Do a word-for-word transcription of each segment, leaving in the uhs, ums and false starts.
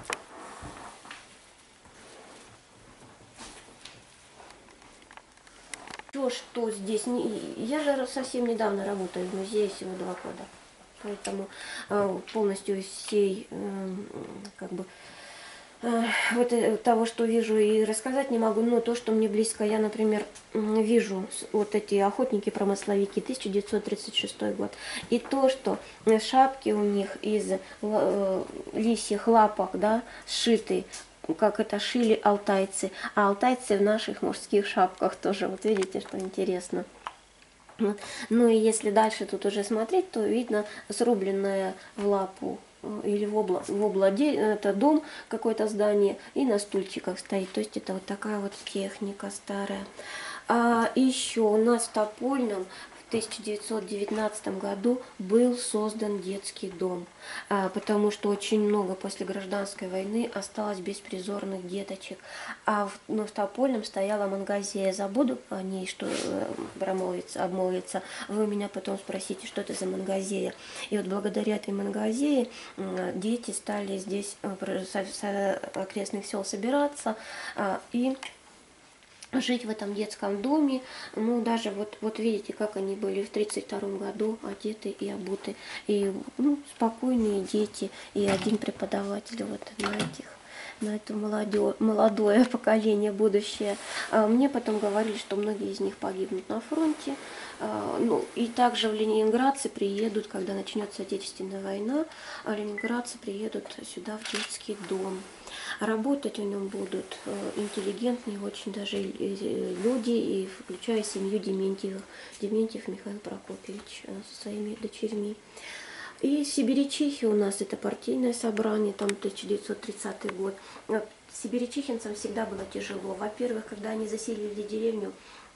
То, что здесь, не... я же совсем недавно работаю в музее, всего два года, поэтому э, полностью всей, э, как бы, э, вот э, того, что вижу, и рассказать не могу, но то, что мне близко, я, например, вижу вот эти охотники-промысловики, тысяча девятьсот тридцать шестой год, и то, что шапки у них из э, лисьих лапок, да, сшиты, как это шили алтайцы, а алтайцы в наших мужских шапках тоже, вот видите, что интересно. Вот. Ну и если дальше тут уже смотреть, то видно срубленная в лапу или в обла, в обладе, это дом, какое-то здание, и на стульчиках стоит, то есть это вот такая вот техника старая. А еще у нас в Топольном в тысяча девятьсот девятнадцатом году был создан детский дом, потому что очень много после гражданской войны осталось беспризорных деточек. А в, ну, в Топольном стояла мангазея. Забуду о ней, что промолвиться, обмолвиться. Вы меня потом спросите, что это за мангазея. И вот благодаря этой мангазее дети стали здесь с окрестных сел собираться и жить в этом детском доме. Ну, даже вот, вот видите, как они были в тридцать втором году одеты и обуты. И ну, спокойные дети, и один преподаватель вот на этих, на это молодое, молодое поколение, будущее. Мне потом говорили, что многие из них погибнут на фронте. Ну, и также в ленинградцы приедут, когда начнется Отечественная война, ленинградцы приедут сюда в детский дом. Работать в нем будут интеллигентные очень даже люди, и включая семью Дементьевых, Дементьев Михаил Прокопьевич со своими дочерьми. И сибирячихи у нас это партийное собрание, там тысяча девятьсот тридцатый год. Сибирячихинцам всегда было тяжело. Во-первых, когда они заселили деревню,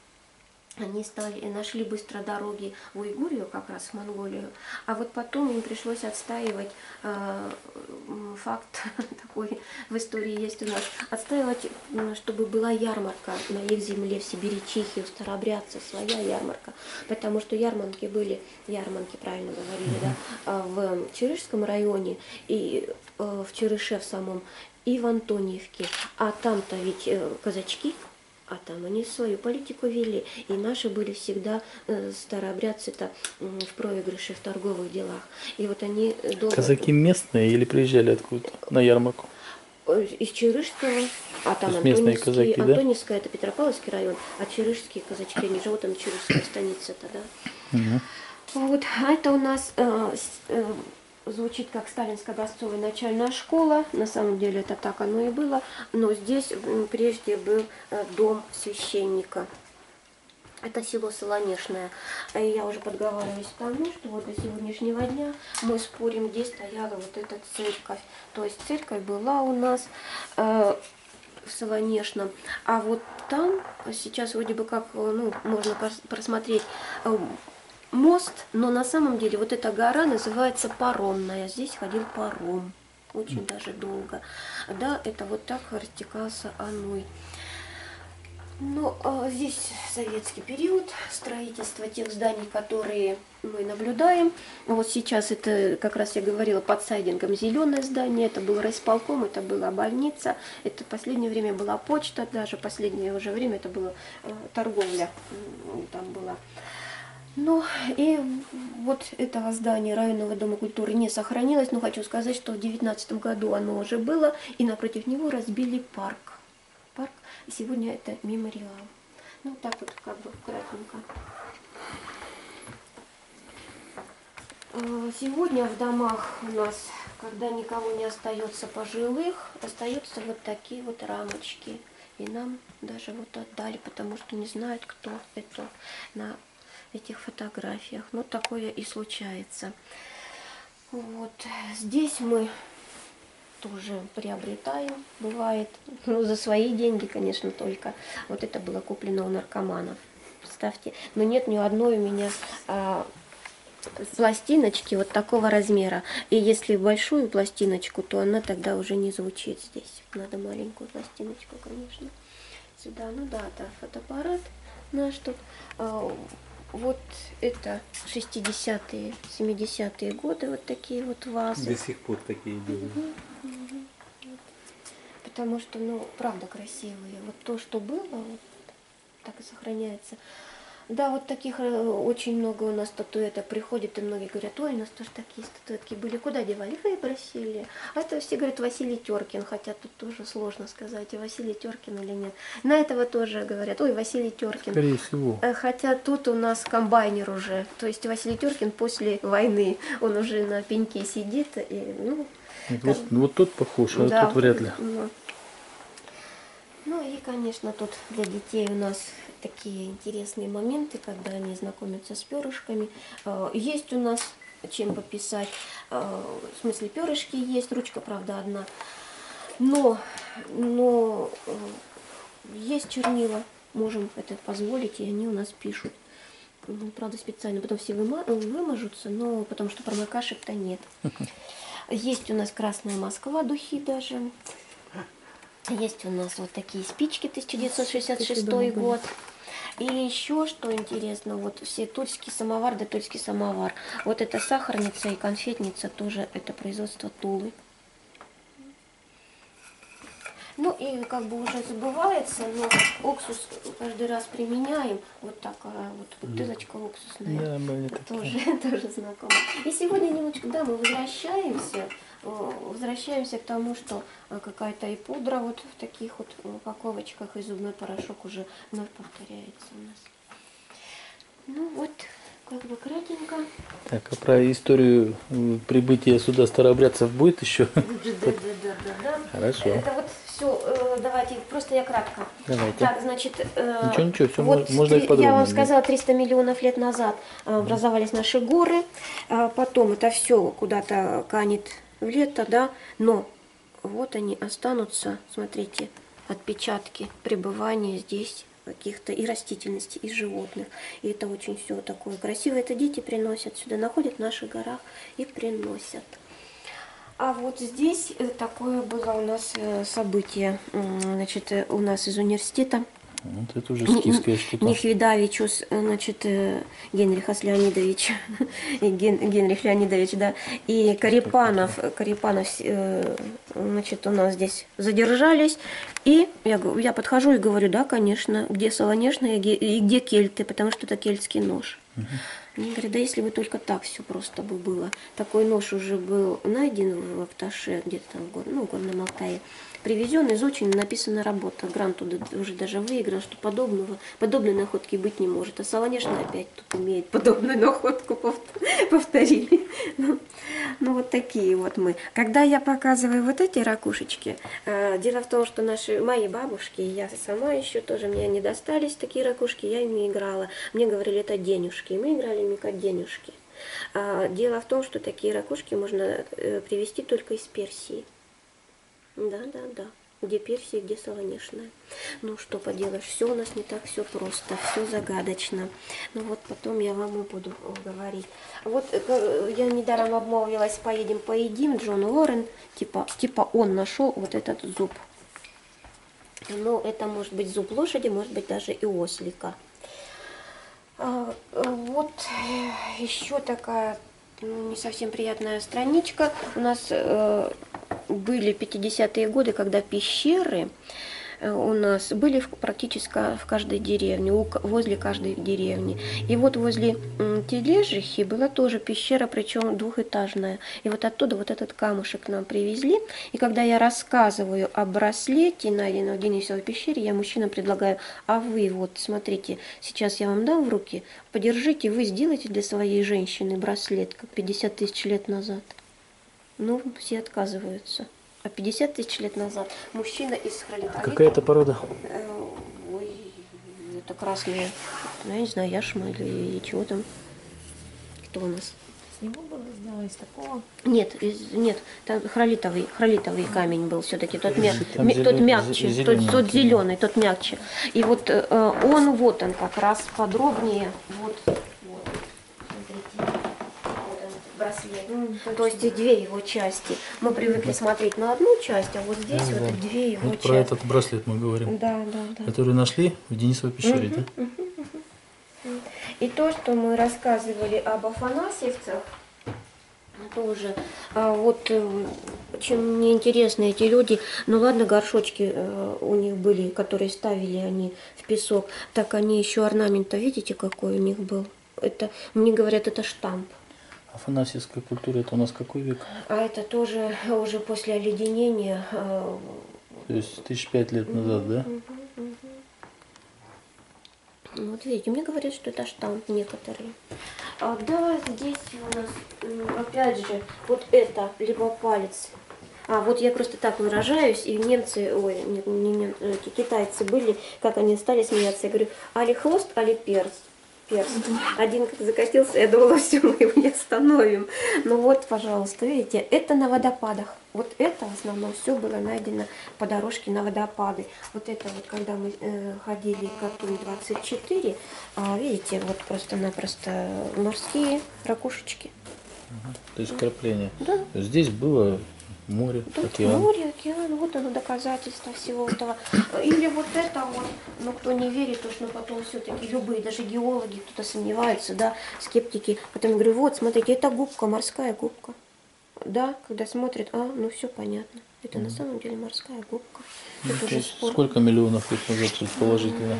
они стали, нашли быстро дороги в Уйгурию, как раз в Монголию, а вот потом им пришлось отстаивать, э, факт такой в истории есть у нас, отстаивать, чтобы была ярмарка на их земле в Сибирячихе, у старообрядцев своя ярмарка, потому что ярмарки были, ярмарки, правильно говорили, да, в Чирышском районе и э, в Чирыше в самом, и в Антониевке, а там-то ведь э, казачки. А там они свою политику вели. И наши были всегда, э, старообрядцы-то, э, в проигрыше в торговых делах. И вот они долго... Казаки местные или приезжали откуда-то на ярмарку? Из Чирышского, а там местные казаки, да? Антоневская, это Петропавловский район, а Чирышские казачки, они живут там, Чирышская станица-то, да. Угу. Вот, а это у нас... Э, э, звучит как Сталинская образцовая начальная школа, на самом деле это так оно и было, но здесь прежде был дом священника. Это село Солонешное. Я уже подговариваюсь к тому, что вот до сегодняшнего дня мы спорим, где стояла вот эта церковь. То есть церковь была у нас э, в Солонешном, а вот там сейчас вроде бы как, ну, можно просмотреть э, мост, но на самом деле вот эта гора называется Паромная. Здесь ходил паром. Очень даже долго. Да, это вот так растекался Ануй. Ну, а здесь советский период, строительство тех зданий, которые мы наблюдаем. Вот сейчас это, как раз я говорила, под сайдингом зеленое здание. Это был райисполком, это была больница. Это в последнее время была почта, даже в последнее уже время это была э, торговля. Там была. Ну и вот этого здания районного дома культуры не сохранилось, но хочу сказать, что в девятнадцатом году оно уже было, и напротив него разбили парк. Парк, и сегодня это мемориал. Ну так вот как бы кратенько. Сегодня в домах у нас, когда никого не остается пожилых, остаются вот такие вот рамочки. И нам даже вот отдали, потому что не знают, кто это на этих фотографиях. Ну, такое и случается. Вот здесь мы тоже приобретаем, бывает, ну, за свои деньги, конечно, только. Вот это было куплено у наркоманов, представьте. Но нет ни одной у меня а, пластиночки вот такого размера. И если большую пластиночку, то она тогда уже не звучит здесь. Надо маленькую пластиночку, конечно. Сюда, ну да, да, фотоаппарат наш тут. А, вот это шестидесятые, семидесятые годы, вот такие вот вазы. До сих пор такие делают. Угу, угу. Вот потому что, ну, правда красивые. Вот то, что было, вот так и сохраняется. Да, вот таких э, очень много у нас статуэток приходит, и многие говорят, ой, у нас тоже такие статуэтки были, куда девали? Выбросили. А это все говорят Василий Теркин, хотя тут тоже сложно сказать, Василий Теркин или нет. На этого тоже говорят, ой, Василий Теркин. Скорее всего. Хотя тут у нас комбайнер уже, то есть Василий Теркин после войны, он уже на пеньке сидит, и, ну... Нет, вот, вот тот похож, а да, тут вряд ли. Ну, ну и, конечно, тут для детей у нас такие интересные моменты, когда они знакомятся с перышками. Есть у нас чем пописать, в смысле перышки есть, ручка, правда, одна. Но, но есть чернила, можем это позволить, и они у нас пишут. Правда, специально, потом все выма вымажутся, но потому что промокашек-то нет. Есть у нас Красная Москва, духи даже. Есть у нас вот такие спички, тысяча девятьсот шестьдесят шестой год. И еще, что интересно, вот все тульский самовар, да тульский самовар. Вот эта сахарница и конфетница тоже, это производство Тулы. Ну и как бы уже забывается, но уксус каждый раз применяем. Вот такая вот бутылочка уксусная. Да, были тоже, тоже знакомо. И сегодня немножечко, да, мы возвращаемся, возвращаемся к тому, что какая-то и пудра вот в таких вот упаковочках, и зубной порошок уже вновь повторяется у нас. Ну вот, как бы кратенько. Так, а про историю прибытия сюда старообрядцев будет еще? Да, да, да, да, да. Хорошо. Это вот все, давайте, просто я кратко. Давайте. Так, значит, ничего, ничего, все вот можно и подробно. Я вам сказала, триста миллионов лет назад образовались наши горы, потом это все куда-то канет в лето, да, но вот они останутся, смотрите, отпечатки пребывания здесь каких-то и растительности, и животных. И это очень все такое красивое. Это дети приносят сюда, находят в наших горах и приносят. А вот здесь такое было у нас событие. Значит, у нас из университета. Вот это уже скифское что-то. Нихвидавичус, значит, Генрихас Леонидович, Ген, Генрих Леонидович, да, и Карипанов, Карипанов, значит, у нас здесь задержались, и я, я подхожу и говорю, да, конечно, где Солонежная и где кельты, потому что это кельтский нож. Угу. Они говорят, да если бы только так все просто бы было. Такой нож уже был найден в Акташе, где-то там в, гор, ну, в Горном Алтае. Привезен, изучен, написана работа. Грант туда уже даже выиграл, что подобного, подобной находки быть не может. А Солонежная опять тут имеет подобную находку, повторили. Ну, ну вот такие вот мы. Когда я показываю вот эти ракушечки, э, дело в том, что наши, мои бабушки, я сама еще тоже, мне не достались такие ракушки, я ими играла. Мне говорили, это денежки, и мы играли ими как денежки. А, дело в том, что такие ракушки можно э, привезти только из Персии. Да, да, да. Где Персия, где Солонежная. Ну, что поделаешь, все у нас не так все просто, все загадочно. Ну, вот потом я вам и буду говорить. Вот я недаром обмолвилась, поедем, поедим, Джон Уоррен, типа, типа он нашел вот этот зуб. Ну, это может быть зуб лошади, может быть даже и ослика. А, вот еще такая, ну, не совсем приятная страничка. У нас э, были пятидесятые годы, когда пещеры у нас были в, практически в каждой деревне, у, возле каждой деревни. И вот возле Тележихи была тоже пещера, причем двухэтажная. И вот оттуда вот этот камушек нам привезли. И когда я рассказываю о браслете, найденном в Денисовой пещере, я мужчинам предлагаю, а вы вот, смотрите, сейчас я вам дам в руки, подержите, вы сделайте для своей женщины браслет, как пятьдесят тысяч лет назад. Ну, все отказываются. А пятьдесят тысяч лет назад мужчина из Хралитовита... Какая это порода? Э, ой, это красные, ну, я не знаю, яшма или чего там. Кто у нас? С него было сделано, из такого? Нет, из, нет, там хролитовый, хролитовый камень был все-таки, тот, мя, Там м, зелен, тот мягче, зеленый, тот, тот зеленый, тот мягче. И вот э, он, вот он как раз подробнее, вот, вот, смотрите. Браслет. Mm, то есть две его части. Мы привыкли смотреть на одну часть, а вот здесь да, вот да. две его вот части. Про этот браслет мы говорим. Да, да, да. Который нашли в Денисовой пещере, uh-huh, да? Uh-huh, uh-huh. И то, что мы рассказывали об афанасьевцах, Тоже. А вот э, чем мне интересны эти люди, ну ладно, горшочки э, у них были, которые ставили они в песок, так они еще орнамента, видите, какой у них был? Это, мне говорят, это штамп. Афанасьевская культура это у нас какой век? А это тоже уже после оледенения. э, То есть тысяч пять лет назад, да? Вот видите, мне говорят, что это штамп некоторые. А, да, здесь у нас, м, опять же, вот это, либо палец. А, вот я просто так выражаюсь, и немцы, ой, не, не нем- эти китайцы были, как они стали смеяться. Я говорю, али хвост, али перс. Перс. Один как закатился, я думала, все, мы его не остановим. Ну вот, пожалуйста, видите, это на водопадах. Вот это в основном все было найдено по дорожке на водопады. Вот это вот, когда мы э, ходили к Атунь двадцать четыре, а, видите, вот просто-напросто морские ракушечки. То есть крапление. Да. Здесь было море, Тут океан. море, океан, вот оно доказательство всего этого. Или вот это вот, но кто не верит, то что потом все-таки любые, даже геологи, кто-то сомневается, да, скептики. Потом я говорю, вот, смотрите, это губка, морская губка. Да, когда смотрят, а, ну все понятно. Это на самом деле морская губка. Ну, Это то же есть спор. сколько миллионов лет назад предположительно?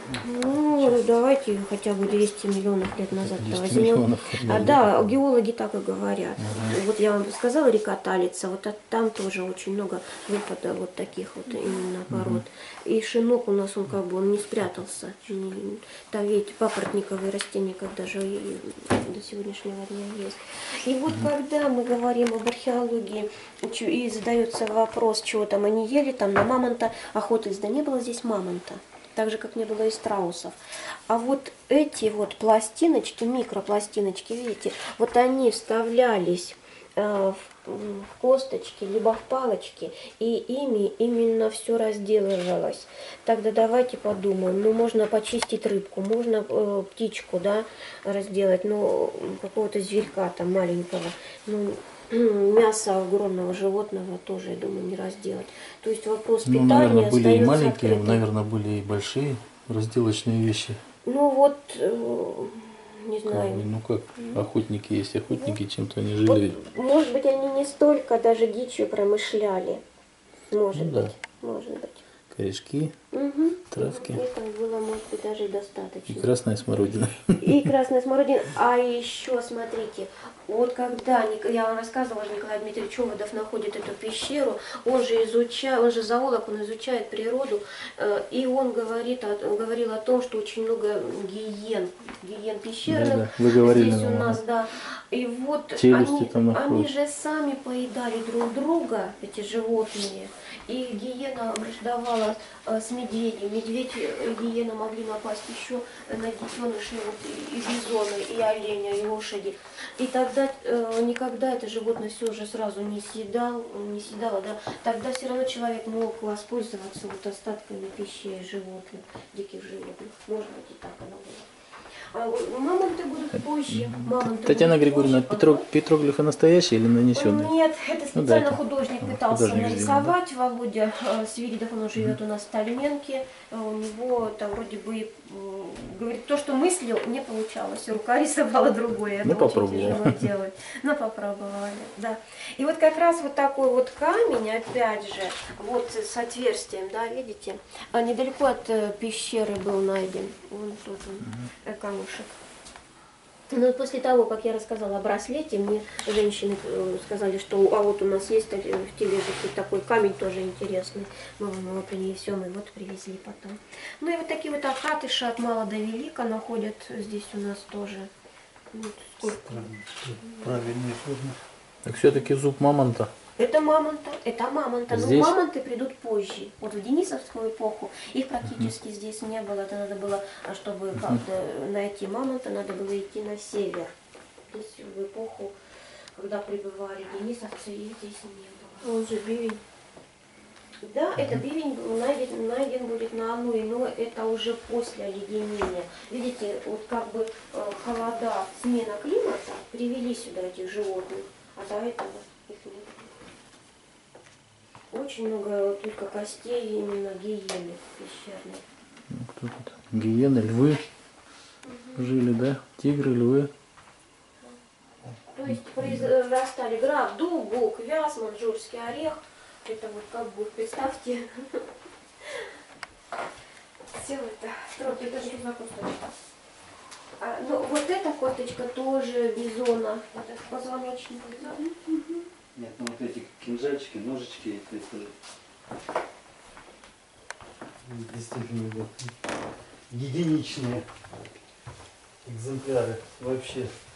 Ну, давайте хотя бы двести миллионов лет назад двести возьмем. миллионов, А, да. да, геологи так и говорят. Вот я вам сказала, река Талица, вот от- там тоже очень много выпада вот таких вот именно пород. И шинок у нас, он как бы он не спрятался. Не- Там ведь папоротниковые растения, когда же и до сегодняшнего дня есть. И вот когда мы говорим об археологии, чё- и задается вопрос, чего там они ели, там на мамонта охотились, да не было здесь мамонта. Так же, как не было и страусов. А вот эти вот пластиночки, микропластиночки, видите, вот они вставлялись э, в, в косточки, либо в палочки, и ими именно все разделывалось. Тогда давайте подумаем, ну можно почистить рыбку, можно э, птичку, да, разделать, ну какого-то зверька там маленького, ну мясо огромного животного тоже, я думаю, не разделать. То есть вопрос Ну, питания наверное, были и остается маленькие, открытым. наверное, были и большие разделочные вещи. Ну вот, э, не Как знаю. бы, ну как, охотники есть охотники, чем-то они Вот, жили. может быть, они не столько даже дичью промышляли. Может Ну да. быть, может быть. Корешки, Угу. травки Этого было, может быть, даже и и достаточно. красная смородина. И красная смородина. А еще, смотрите, вот когда, Ник- я вам рассказывала, что Николай Дмитриевич Оводов находит эту пещеру, он же изучает, он же зоолог, он изучает природу, э, и он говорит, о- он говорил о том, что очень много гиен, гиен пещерных, Да-да, вы говорили здесь у нам, нас, ага. да. И вот Челюсти они, там они находят. же сами поедали друг друга, эти животные. И гиена враждовала э, с медведем. Медведь и гиена могли напасть еще на детенышей вот, и, и бизона, и оленя, и лошади. И тогда э, никогда это животное все уже сразу не съедал, не съедало, да. Тогда все равно человек мог воспользоваться вот остатками пищи животных, диких животных. Может быть, и так оно было. А вот мамонты будут позже. Мамонты Татьяна будут Григорьевна, позже, Петро, потом- петроглифы настоящие или нанесенные? Нет, это Ну специально да, это художник а, пытался художник, видимо, нарисовать. Володя э, Свиридов, он живет у нас в Сталиненке. Э, У него там вроде бы, э, говорит, то, что мыслил, не получалось. Рука рисовала другое. Это Ну, очень попробовал. тяжело делать. Но попробовали, да. И вот как раз вот такой вот камень, опять же, вот с отверстием, да, видите? А недалеко от э, пещеры был найден. Вон тут он, э, камушек. Ну, и после того, как я рассказала о браслете, мне женщины э, сказали, что а вот у нас есть э, в тележке такой камень тоже интересный. Мы вам его принесем, и вот привезли потом. Ну и вот такие вот акатыши от мала до велика находят здесь у нас тоже. Вот сколько. Правильные формы. Так все-таки зуб мамонта. Это мамонта, это мамонта. Но Здесь? мамонты придут позже. Вот в Денисовскую эпоху их практически здесь не было. Это надо было, а чтобы как-то найти мамонта, надо было идти на север. Здесь в эпоху, когда прибывали денисовцы, их здесь не было. Он же бивень. Да, это бивень был найден, найден будет на Ануе, но это уже после оледенения. Видите, вот как бы э, холода, смена климата привели сюда этих животных, а до этого их не было. Очень много только костей именно гиены пещерной. Ну, кто тут? Гиены, львы жили, да? Тигры, львы. То То есть произрастали граф, дуб, вяз, маньчжурский орех. Это вот как бы, представьте, все это. Вот это что за косточка? А, ну, вот эта косточка тоже бизона, это позвоночник. Нет, ну вот эти кинжальчики, ножички, это действительно вот единичные экземпляры вообще.